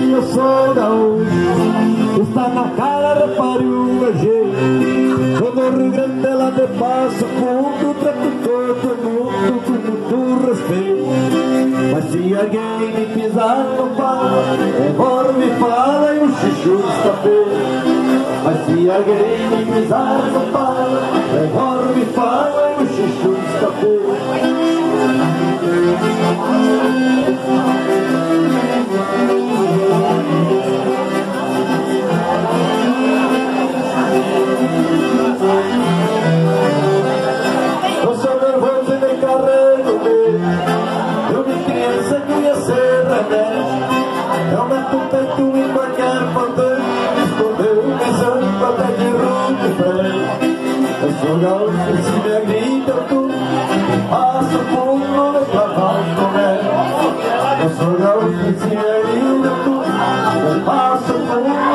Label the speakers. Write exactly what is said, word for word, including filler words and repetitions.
Speaker 1: eu sou gaúcho, está na cara, repare o gajeiro. Todo o Rio Grande ela de passo fundo, trato todo mundo com muito respeito. Mas se alguém me pisar no pau, agora me fala e o chuchu está feio. Mas se alguém me pisar no pau, agora me fala e o chuchu está feio. Eu sou nervoso e nem carrego medo. Eu me criança que ia ser remédio. Eu meto o peito em qualquer ponteiro, escondeu o pensando até de ruim e freio. Eu sou gaúcho e se me agrida tudo, passo fundo no cavalo comer. Eu sou gaúcho e se me agrida tudo, passo fundo